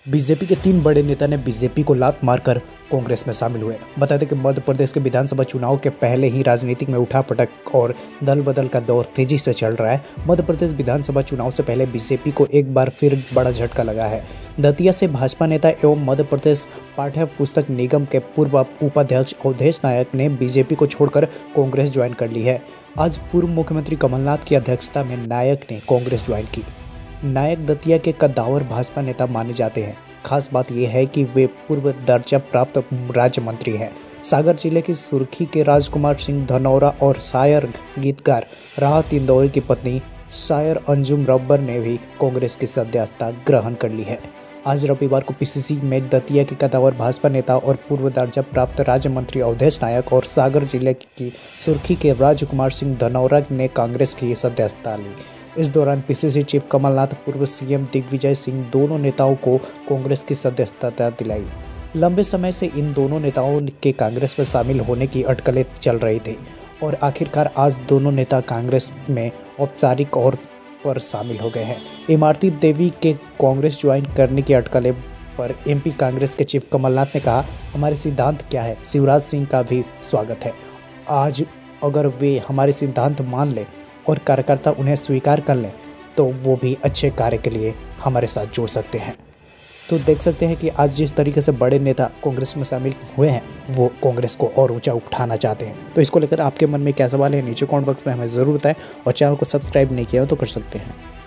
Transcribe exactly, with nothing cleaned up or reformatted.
BJP के तीन बड़े नेता ने बीजेपी को लात मारकर कांग्रेस में शामिल हुए। बता दें कि मध्य प्रदेश के विधानसभा चुनाव के पहले ही राजनीतिक में उठापटक और दल बदल का दौर तेजी से चल रहा है। मध्य प्रदेश विधानसभा चुनाव से पहले बीजेपी को एक बार फिर बड़ा झटका लगा है। दतिया से भाजपा नेता एवं मध्य प्रदेश पाठ्य पुस्तक निगम के पूर्व उपाध्यक्ष अवधेश नायक ने बीजेपी को छोड़कर कांग्रेस ज्वाइन कर ली है। आज पूर्व मुख्यमंत्री कमलनाथ की अध्यक्षता में नायक ने कांग्रेस ज्वाइन की। नायक दतिया के कद्दावर भाजपा नेता माने जाते हैं। खास बात यह है कि वे पूर्व दर्जा प्राप्त राज्य मंत्री हैं। सागर जिले की सुर्खी के राजकुमार सिंह धनौरा और शायर गीतकार राहत इंदौरी की पत्नी शायर अंजुम रब्बर ने भी कांग्रेस की सदस्यता ग्रहण कर ली है। आज रविवार को पीसीसी में दतिया के कद्दावर भाजपा नेता और पूर्व दर्जा प्राप्त राज्य मंत्री अवधेश नायक और सागर जिले की सुर्खी के राजकुमार सिंह धनौरा ने कांग्रेस की सदस्यता ली। इस दौरान पीसीसी चीफ कमलनाथ, पूर्व सीएम दिग्विजय सिंह दोनों नेताओं को कांग्रेस की सदस्यता दिलाई। लंबे समय से इन दोनों नेताओं के कांग्रेस में शामिल होने की अटकलें चल रही थी और आखिरकार आज दोनों नेता कांग्रेस में औपचारिक तौर पर शामिल हो गए हैं। इमरती देवी के कांग्रेस ज्वाइन करने की अटकलें पर एमपी कांग्रेस के चीफ कमलनाथ ने कहा, हमारे सिद्धांत क्या है, शिवराज सिंह का भी स्वागत है। आज अगर वे हमारे सिद्धांत मान लें और कार्यकर्ता उन्हें स्वीकार कर लें तो वो भी अच्छे कार्य के लिए हमारे साथ जुड़ सकते हैं। तो देख सकते हैं कि आज जिस तरीके से बड़े नेता कांग्रेस में शामिल हुए हैं वो कांग्रेस को और ऊंचा उठाना चाहते हैं। तो इसको लेकर आपके मन में क्या सवाल है, नीचे कमेंट बॉक्स में हमें ज़रूर बताएं और चैनल को सब्सक्राइब नहीं किया हो तो कर सकते हैं।